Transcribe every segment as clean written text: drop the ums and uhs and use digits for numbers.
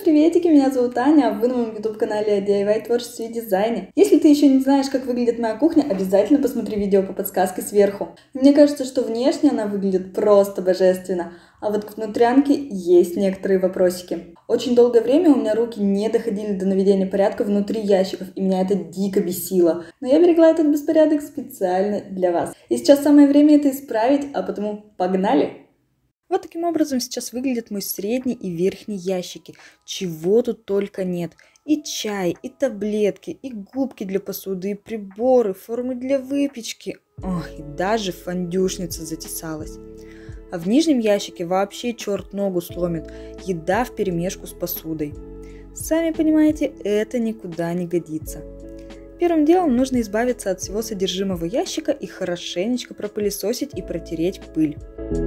Приветики, меня зовут Аня, а вы на моем YouTube-канале о DIY творчестве и дизайне. Если ты еще не знаешь, как выглядит моя кухня, обязательно посмотри видео по подсказке сверху. Мне кажется, что внешне она выглядит просто божественно, а вот к внутрянке есть некоторые вопросики. Очень долгое время у меня руки не доходили до наведения порядка внутри ящиков, и меня это дико бесило. Но я берегла этот беспорядок специально для вас. И сейчас самое время это исправить, а потому погнали! Вот таким образом сейчас выглядит мой средний и верхний ящики. Чего тут только нет. И чай, и таблетки, и губки для посуды, и приборы, формы для выпечки. Ох, и даже фондюшница затесалась. А в нижнем ящике вообще черт ногу сломит. Еда вперемешку с посудой. Сами понимаете, это никуда не годится. Первым делом нужно избавиться от всего содержимого ящика и хорошенечко пропылесосить и протереть пыль.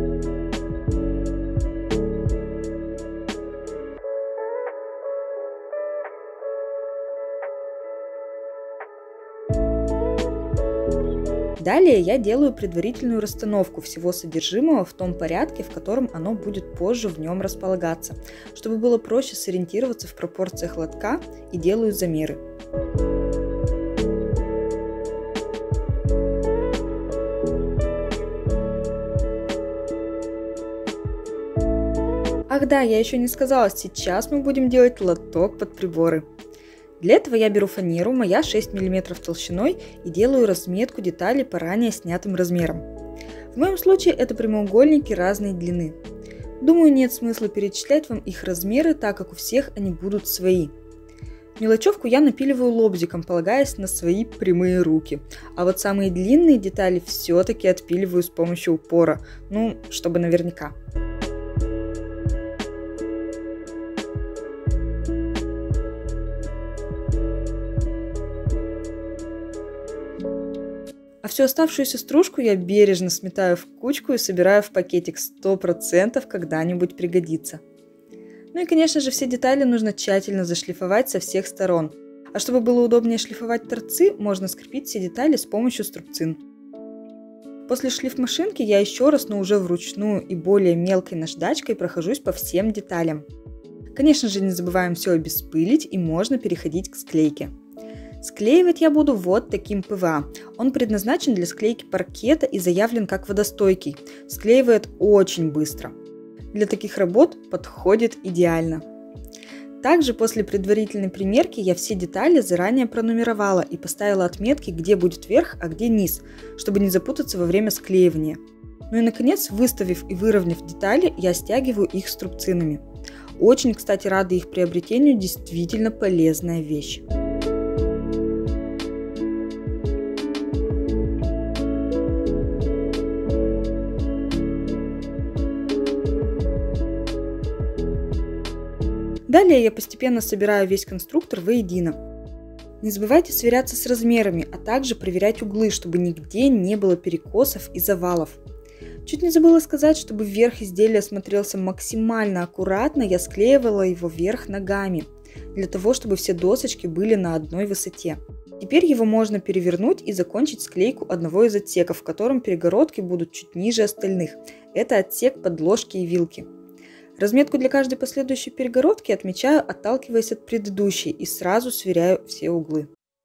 Далее я делаю предварительную расстановку всего содержимого в том порядке, в котором оно будет позже в нем располагаться, чтобы было проще сориентироваться в пропорциях лотка, и делаю замеры. Ах да, я еще не сказала, сейчас мы будем делать лоток под приборы. Для этого я беру фанеру, моя 6 мм толщиной, и делаю разметку деталей по ранее снятым размерам. В моем случае это прямоугольники разной длины. Думаю, нет смысла перечислять вам их размеры, так как у всех они будут свои. Мелочевку я напиливаю лобзиком, полагаясь на свои прямые руки. А вот самые длинные детали все-таки отпиливаю с помощью упора, чтобы наверняка. А всю оставшуюся стружку я бережно сметаю в кучку и собираю в пакетик, 100% когда-нибудь пригодится. Ну и конечно же все детали нужно тщательно зашлифовать со всех сторон. А чтобы было удобнее шлифовать торцы, можно скрепить все детали с помощью струбцин. После шлифмашинки я еще раз, но уже вручную и более мелкой наждачкой прохожусь по всем деталям. Конечно же не забываем все обеспылить, и можно переходить к склейке. Склеивать я буду вот таким ПВА. Он предназначен для склейки паркета и заявлен как водостойкий. Склеивает очень быстро. Для таких работ подходит идеально. Также после предварительной примерки я все детали заранее пронумеровала и поставила отметки, где будет верх, а где низ, чтобы не запутаться во время склеивания. Ну и наконец, выставив и выровняв детали, я стягиваю их струбцинами. Очень, кстати, рада их приобретению, действительно полезная вещь. Далее я постепенно собираю весь конструктор воедино. Не забывайте сверяться с размерами, а также проверять углы, чтобы нигде не было перекосов и завалов. Чуть не забыла сказать, чтобы верх изделия смотрелся максимально аккуратно, я склеивала его вверх ногами, для того, чтобы все досочки были на одной высоте. Теперь его можно перевернуть и закончить склейку одного из отсеков, в котором перегородки будут чуть ниже остальных. Это отсек под ложки и вилки. Разметку для каждой последующей перегородки отмечаю, отталкиваясь от предыдущей, и сразу сверяю все углы.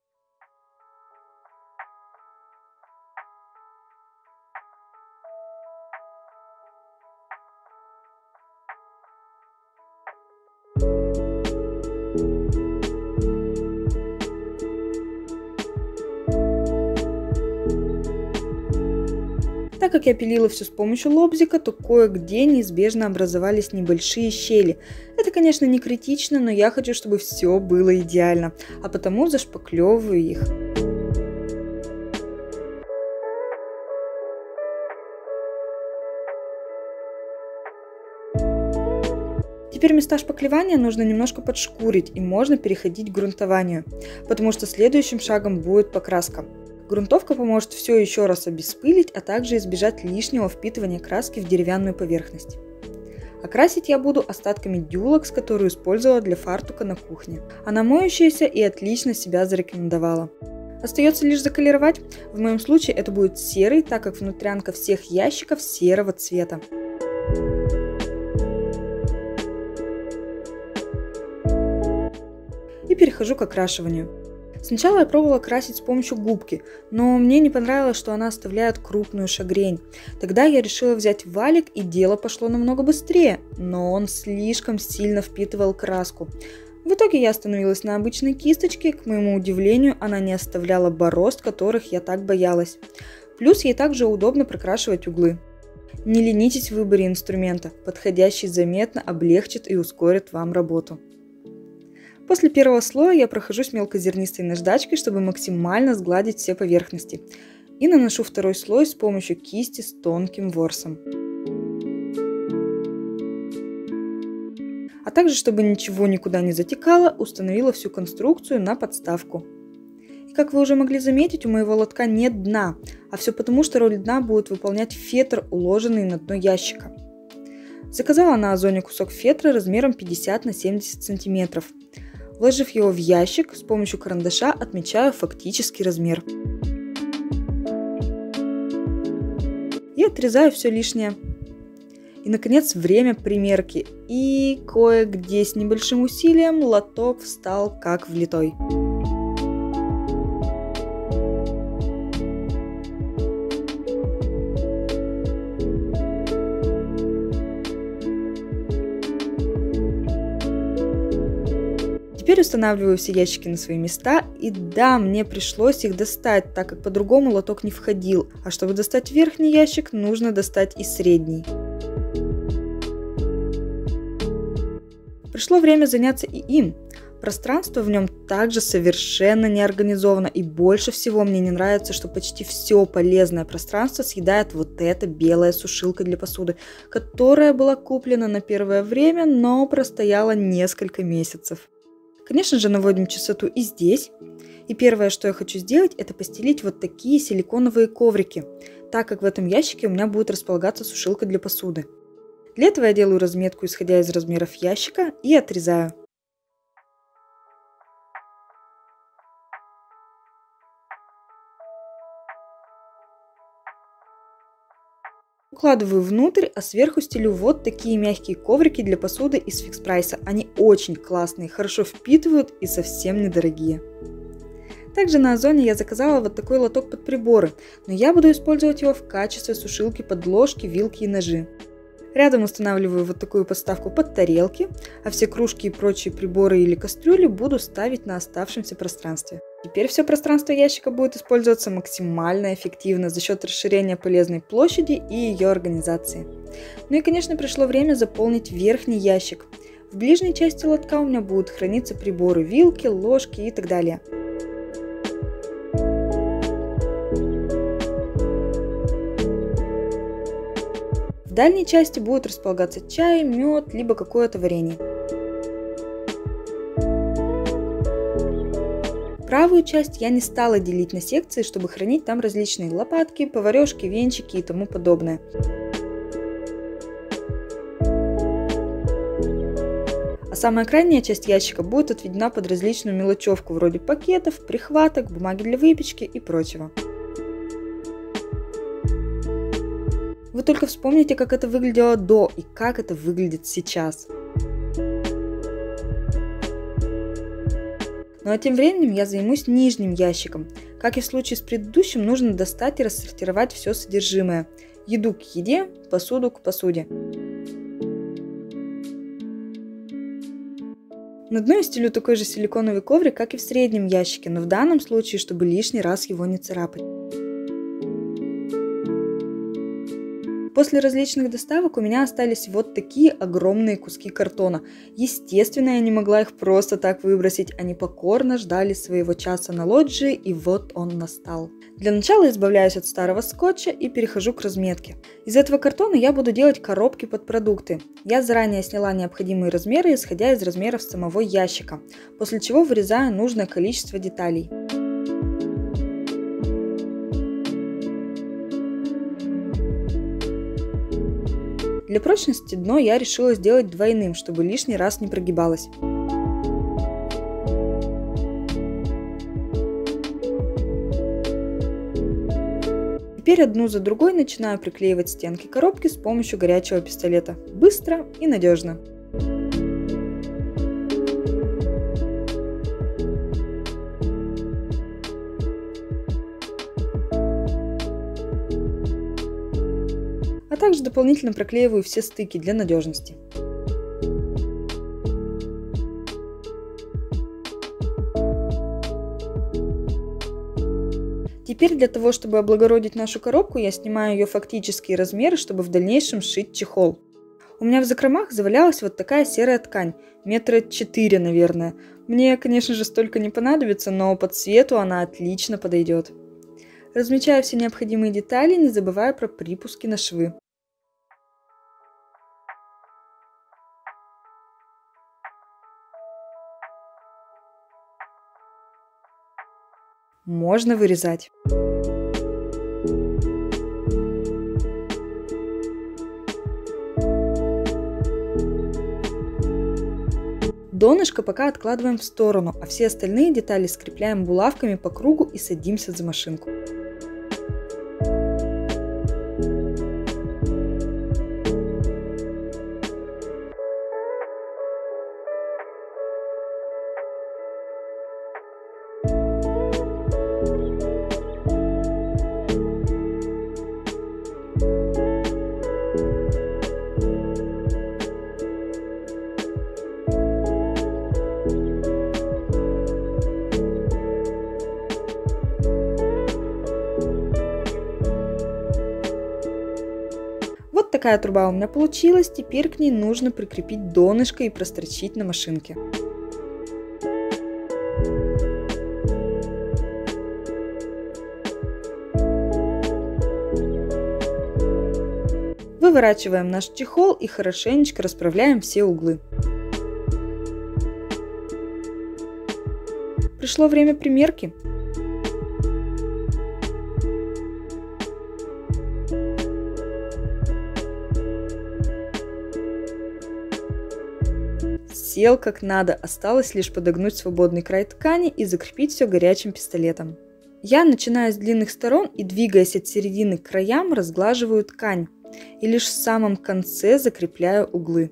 Так как я пилила все с помощью лобзика, то кое-где неизбежно образовались небольшие щели. Это, конечно, не критично, но я хочу, чтобы все было идеально, а потому зашпаклевываю их. Теперь места шпаклевания нужно немножко подшкурить, и можно переходить к грунтованию, потому что следующим шагом будет покраска. Грунтовка поможет все еще раз обеспылить, а также избежать лишнего впитывания краски в деревянную поверхность. А красить я буду остатками дюлокс, которую использовала для фартука на кухне. Она моющаяся и отлично себя зарекомендовала. Остается лишь заколеровать. В моем случае это будет серый, так как внутрянка всех ящиков серого цвета. и перехожу к окрашиванию. Сначала я пробовала красить с помощью губки, но мне не понравилось, что она оставляет крупную шагрень. Тогда я решила взять валик, и дело пошло намного быстрее, но он слишком сильно впитывал краску. В итоге я остановилась на обычной кисточке, к моему удивлению, она не оставляла борозд, которых я так боялась. Плюс ей также удобно прокрашивать углы. Не ленитесь в выборе инструмента, подходящий заметно облегчит и ускорит вам работу. После первого слоя я прохожусь мелкозернистой наждачкой, чтобы максимально сгладить все поверхности. И наношу второй слой с помощью кисти с тонким ворсом. А также, чтобы ничего никуда не затекало, установила всю конструкцию на подставку. И как вы уже могли заметить, у моего лотка нет дна, а все потому, что роль дна будет выполнять фетр, уложенный на дно ящика. Заказала на Озоне кусок фетра размером 50 на 70 см. Вложив его в ящик, с помощью карандаша отмечаю фактический размер. И отрезаю все лишнее. И, наконец, время примерки. И кое-где с небольшим усилием лоток встал как влитой. Теперь устанавливаю все ящики на свои места, и да, мне пришлось их достать, так как по-другому лоток не входил, а чтобы достать верхний ящик, нужно достать и средний. Пришло время заняться и им. Пространство в нем также совершенно не организовано, и больше всего мне не нравится, что почти все полезное пространство съедает вот эта белая сушилка для посуды, которая была куплена на первое время, но простояла несколько месяцев. Конечно же, наводим чистоту и здесь. И первое, что я хочу сделать, это постелить вот такие силиконовые коврики, так как в этом ящике у меня будет располагаться сушилка для посуды. Для этого я делаю разметку, исходя из размеров ящика, и отрезаю. Укладываю внутрь, а сверху стелю вот такие мягкие коврики для посуды из Fix Price. Они очень классные, хорошо впитывают и совсем недорогие. Также на Озоне я заказала вот такой лоток под приборы, но я буду использовать его в качестве сушилки под ложки, вилки и ножи. Рядом устанавливаю вот такую подставку под тарелки, а все кружки и прочие приборы или кастрюли буду ставить на оставшемся пространстве. Теперь все пространство ящика будет использоваться максимально эффективно за счет расширения полезной площади и ее организации. Ну и, конечно, пришло время заполнить верхний ящик. В ближней части лотка у меня будут храниться приборы, вилки, ложки и так далее. В дальней части будет располагаться чай, мед, либо какое-то варенье. Правую часть я не стала делить на секции, чтобы хранить там различные лопатки, поварешки, венчики и тому подобное. А самая крайняя часть ящика будет отведена под различную мелочевку, вроде пакетов, прихваток, бумаги для выпечки и прочего. Вы только вспомните, как это выглядело до и как это выглядит сейчас. Ну а тем временем я займусь нижним ящиком. Как и в случае с предыдущим, нужно достать и рассортировать все содержимое. Еду к еде, посуду к посуде. На дно я стелю такой же силиконовый коврик, как и в среднем ящике, но в данном случае, чтобы лишний раз его не царапать. После различных доставок у меня остались вот такие огромные куски картона. Естественно, я не могла их просто так выбросить, они покорно ждали своего часа на лоджии, и вот он настал. Для начала избавляюсь от старого скотча и перехожу к разметке. Из этого картона я буду делать коробки под продукты. Я заранее сняла необходимые размеры, исходя из размеров самого ящика, после чего вырезаю нужное количество деталей. Для прочности дно я решила сделать двойным, чтобы лишний раз не прогибалось. Теперь одну за другой начинаю приклеивать стенки коробки с помощью горячего пистолета. Быстро и надежно. также дополнительно проклеиваю все стыки для надежности. Теперь для того, чтобы облагородить нашу коробку, я снимаю ее фактические размеры, чтобы в дальнейшем сшить чехол. У меня в закромах завалялась вот такая серая ткань, 4 метра, наверное. Мне, конечно же, столько не понадобится, но по цвету она отлично подойдет. Размечаю все необходимые детали, не забывая про припуски на швы. Можно вырезать. Донышко пока откладываем в сторону, а все остальные детали скрепляем булавками по кругу и садимся за машинку. Вот такая труба у меня получилась, теперь к ней нужно прикрепить донышко и прострочить на машинке. Выворачиваем наш чехол и хорошенечко расправляем все углы. Пришло время примерки. Сел как надо, осталось лишь подогнуть свободный край ткани и закрепить все горячим пистолетом. Я начинаю с длинных сторон и, двигаясь от середины к краям, разглаживаю ткань и лишь в самом конце закрепляю углы.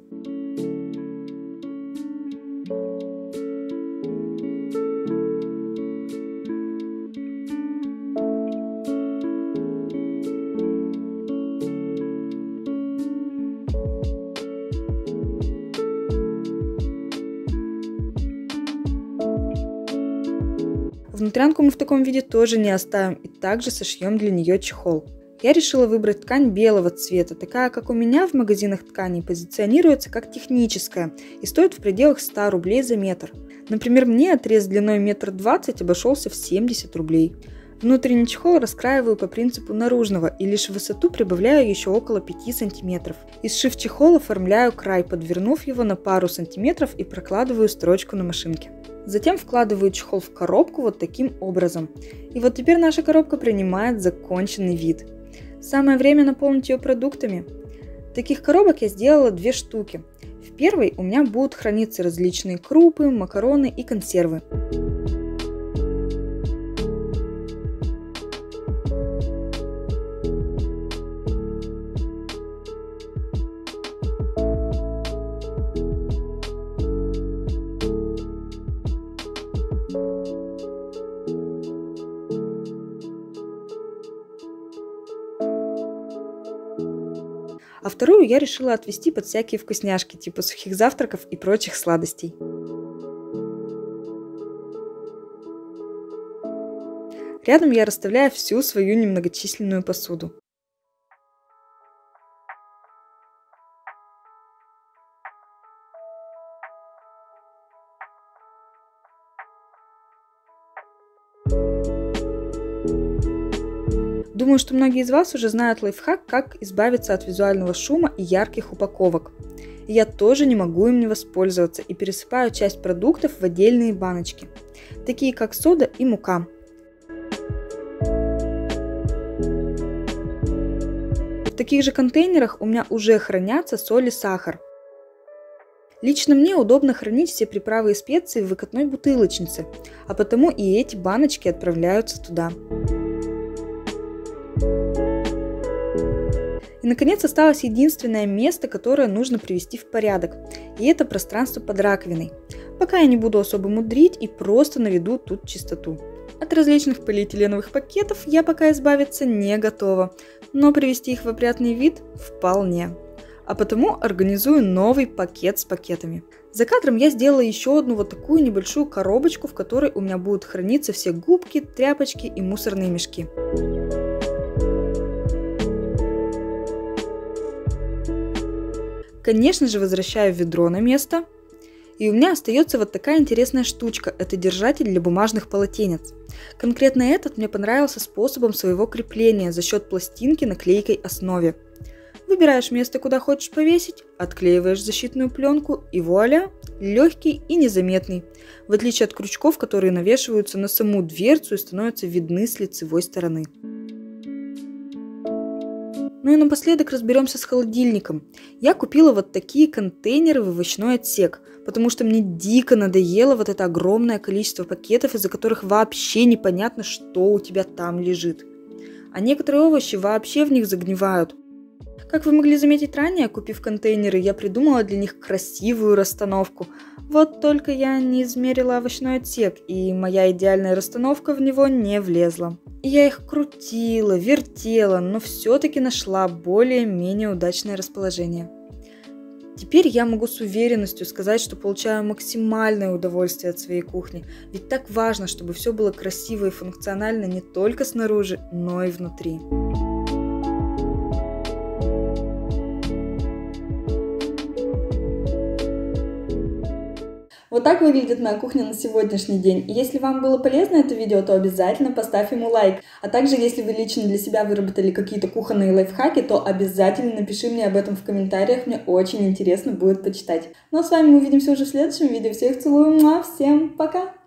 Внутрянку мы в таком виде тоже не оставим и также сошьем для нее чехол. Я решила выбрать ткань белого цвета, такая как у меня в магазинах тканей позиционируется как техническая и стоит в пределах 100 рублей за метр. Например, мне отрез длиной 1,20 м обошелся в 70 рублей. Внутренний чехол раскраиваю по принципу наружного и лишь в высоту прибавляю еще около 5 см. И сшив чехол, оформляю край, подвернув его на пару сантиметров и прокладываю строчку на машинке. Затем вкладываю чехол в коробку вот таким образом. И вот теперь наша коробка принимает законченный вид. Самое время наполнить ее продуктами. Таких коробок я сделала 2 штуки. В первой у меня будут храниться различные крупы, макароны и консервы. А вторую я решила отвести под всякие вкусняшки, типа сухих завтраков и прочих сладостей. Рядом я расставляю всю свою немногочисленную посуду. Думаю, что многие из вас уже знают лайфхак, как избавиться от визуального шума и ярких упаковок. И я тоже не могу им не воспользоваться и пересыпаю часть продуктов в отдельные баночки, такие как сода и мука. В таких же контейнерах у меня уже хранятся соль и сахар. Лично мне удобно хранить все приправы и специи в выкатной бутылочнице, а потому и эти баночки отправляются туда. И, наконец, осталось единственное место, которое нужно привести в порядок, и это пространство под раковиной. Пока я не буду особо мудрить и просто наведу тут чистоту. От различных полиэтиленовых пакетов я пока избавиться не готова, но привести их в опрятный вид вполне. А потому организую новый пакет с пакетами. За кадром я сделала еще одну вот такую небольшую коробочку, в которой у меня будут храниться все губки, тряпочки и мусорные мешки. Конечно же, возвращаю ведро на место. И у меня остается вот такая интересная штучка. Это держатель для бумажных полотенец. Конкретно этот мне понравился способом своего крепления за счет пластинки на клейкой основе. Выбираешь место, куда хочешь повесить, отклеиваешь защитную пленку и вуаля, легкий и незаметный, в отличие от крючков, которые навешиваются на саму дверцу и становятся видны с лицевой стороны. Ну и напоследок разберемся с холодильником. Я купила вот такие контейнеры в овощной отсек, потому что мне дико надоело вот это огромное количество пакетов, из-за которых вообще непонятно, что у тебя там лежит. А некоторые овощи вообще в них загнивают. Как вы могли заметить ранее, купив контейнеры, я придумала для них красивую расстановку. Вот только я не измерила овощной отсек, и моя идеальная расстановка в него не влезла. Я их крутила, вертела, но все-таки нашла более-менее удачное расположение. Теперь я могу с уверенностью сказать, что получаю максимальное удовольствие от своей кухни. Ведь так важно, чтобы все было красиво и функционально не только снаружи, но и внутри. Вот так выглядит моя кухня на сегодняшний день. И если вам было полезно это видео, то обязательно поставь ему лайк. А также, если вы лично для себя выработали какие-то кухонные лайфхаки, то обязательно напиши мне об этом в комментариях. Мне очень интересно будет почитать. Ну а с вами мы увидимся уже в следующем видео. Всех целую. Всем пока!